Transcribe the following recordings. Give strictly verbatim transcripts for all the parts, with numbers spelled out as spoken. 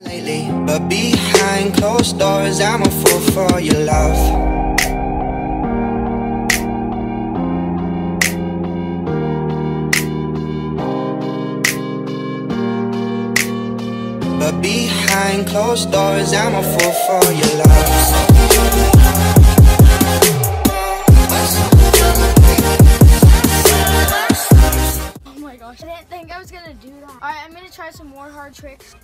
Lately, but behind closed doors, I'm a fool for your love. But behind closed doors, I'm a fool for your love. Oh my gosh, I didn't think I was gonna do that. All right, I'm gonna try some more hard tricks.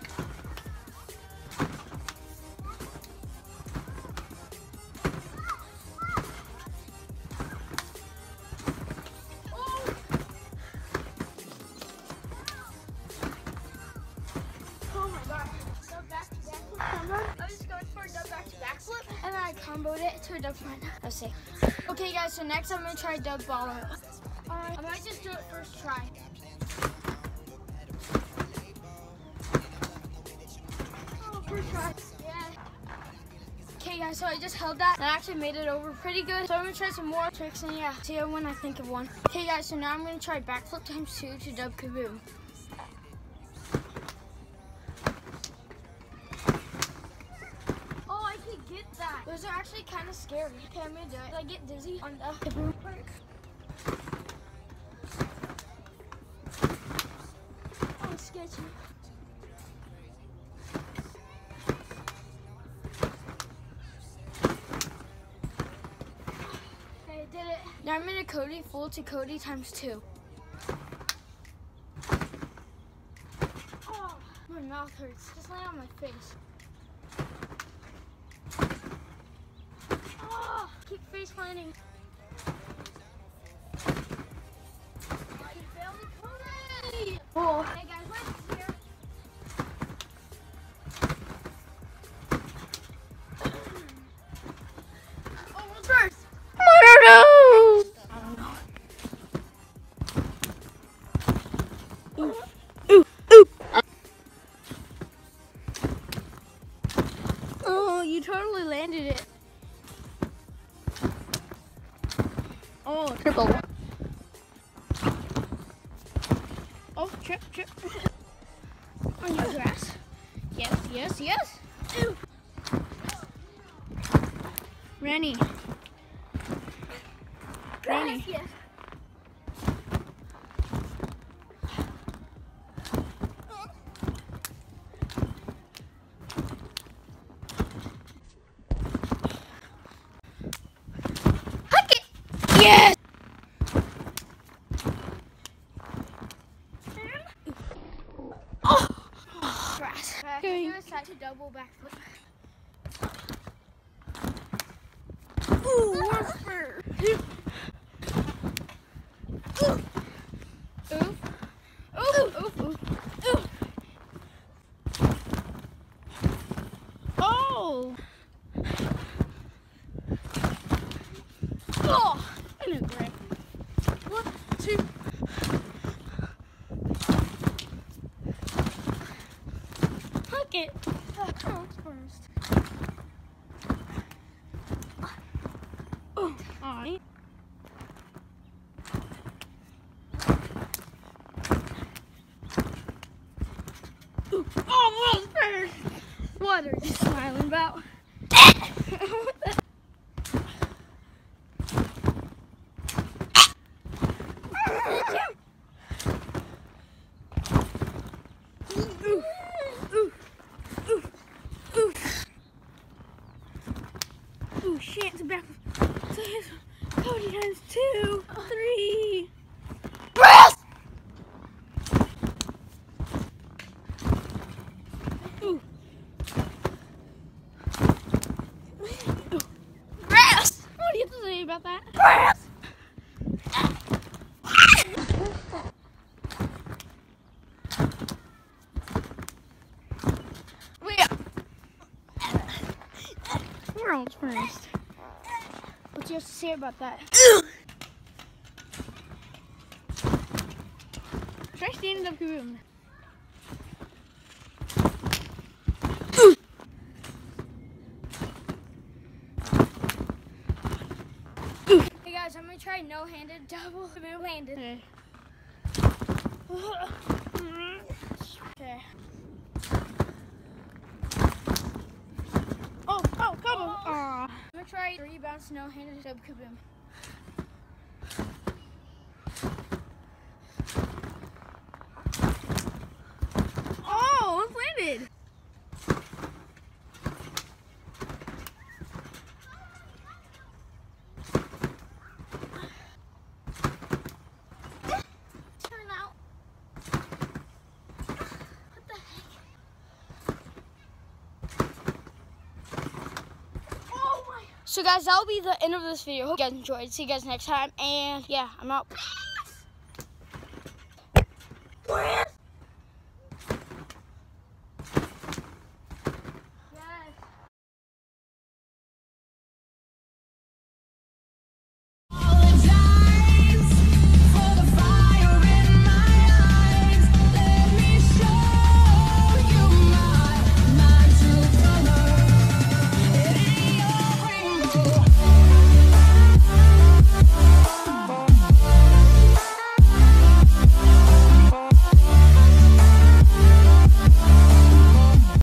I was going for a dub back to back flip, and then I comboed it to a dub front. Let's see. Okay, guys, so next I'm gonna try dub ball out. Alright, I might just do it first try. Oh, first try. Yeah. Okay, guys, so I just held that and I actually made it over pretty good. So I'm gonna try some more tricks, and yeah, see when I think of one. Okay, guys, so now I'm gonna try backflip times two to dub kaboom. Those are actually kind of scary. Okay, I'm gonna do it. I get dizzy on the kaboom part. Oh, it's sketchy. Okay, I did it. Now I'm gonna Cody full to Cody times two. Oh, my mouth hurts. Just lay on my face. Keep face planting. Oh. Hey guys, what's here? Oh, what's first? I don't know. I don't know. Ooh. Ooh. Ooh. Oh, you totally landed it. Oh, triple. Oh, trip, trip. On your grass. Yes, yes, yes. Ew. Rennie. Rennie. Yes. Yes! Oh! Grass. Uh, do a side to double backflip. Ooh, whisper! Oof. Oof. Oof. Oof. Oof. Oh! Oh! I know, Greg. One, two. Hook it. Oh, counts first. Oh, alright. Almost first. What are you smiling about? Ooh, shit, it's back. So here's Cody times two, three. Grass! Ooh. Ooh. Grass! What do you have to say about that? Grass! We're on first. What do you have to say about that? Try standing up kaboom. Hey guys, I'm gonna try no-handed double kaboom-handed. Okay. Okay. try rebound snow handed to Kaboom. Oh, it landed. Turn out. What the heck? Oh my. So guys, that'll be the end of this video. Hope you guys enjoyed. See you guys next time. And yeah, I'm out.